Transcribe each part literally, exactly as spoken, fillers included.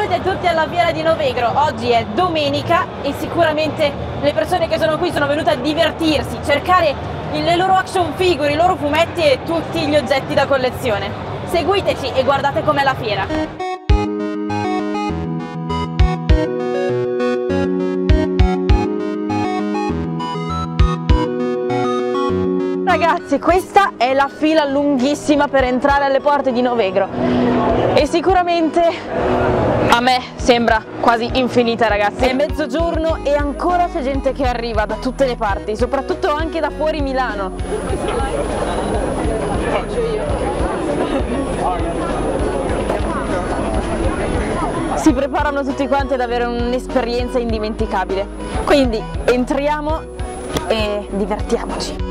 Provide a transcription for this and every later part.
Benvenuti a tutti alla Fiera di Novegro. Oggi è domenica e sicuramente le persone che sono qui sono venute a divertirsi, cercare le loro action figure, i loro fumetti e tutti gli oggetti da collezione. Seguiteci e guardate com'è la fiera. Ragazzi, questa è la fila lunghissima per entrare alle porte di Novegro e sicuramente a me sembra quasi infinita, ragazzi. È mezzogiorno e ancora c'è gente che arriva da tutte le parti, soprattutto anche da fuori Milano. Si preparano tutti quanti ad avere un'esperienza indimenticabile. Quindi entriamo e divertiamoci.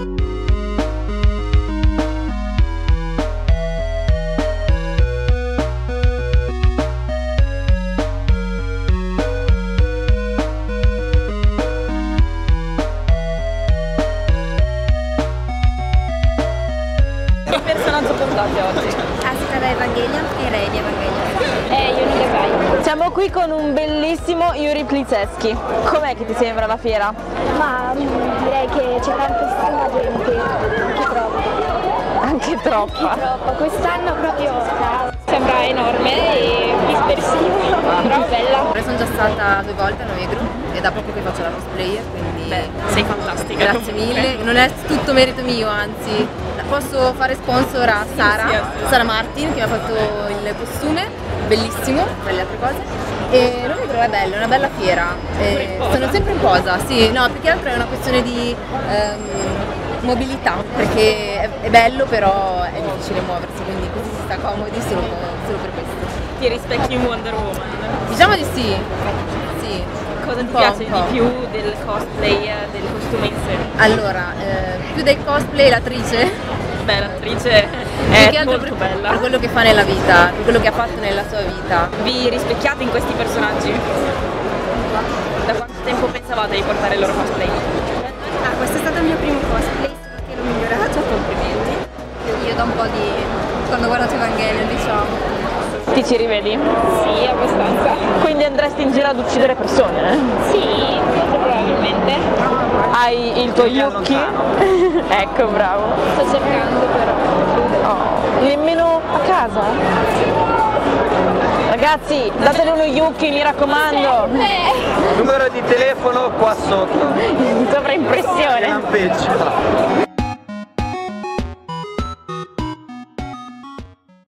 Che personaggio portate oggi? Asuka da Evangelion e Rei di Evangelion. E io non le vai. Siamo qui con un bellissimo Yuri Pliszewski. Com'è che ti sembra la fiera? Ma direi che c'è tantissima gente, anche troppa. Anche troppa? Anche troppa. Quest'anno proprio sembra enorme e dispersivo, però bella. Io sono già stata due volte a Novegro e da poco che faccio la cosplayer, quindi Beh, sei fantastica. grazie mille. Non è tutto merito mio, anzi posso fare sponsor a Sara, sì, sì. Sara Martin, che mi ha fatto il costume, bellissimo, tra le altre cose. E Novegro è bella, è una bella fiera. E sono sempre in posa, sì, no, più che altro è una questione di um, mobilità, perché è, è bello però è difficile muoversi, quindi così si sta comodi solo, solo per questo. Ti rispecchi in Wonder Woman? Diciamo di sì, sì. Cosa ti po', piace di po'. più del cosplay, del costume in sé? Allora, eh, più del cosplay l'attrice, Beh, l'attrice più è che altro molto per, bella. per quello che fa nella vita, per quello che ha fatto nella sua vita. Vi rispecchiate in questi personaggi? Da quanto tempo pensavate di portare il loro cosplay? Ah, questo è stato il mio primo cosplay, solo che l'ho migliorato, complimenti. Io da un po' di... quando ho guardato Evangelion, diciamo. Ti ci rivedi? Sì, abbastanza. Quindi andresti in giro ad uccidere persone, eh? Sì, molto probabilmente. Hai il tuo Yuki? Ecco, bravo. Sto cercando però. Oh, nemmeno a casa? Ragazzi, datele uno Yuki, mi raccomando. Numero di telefono qua sotto. Sovraimpressione. Lampeggia.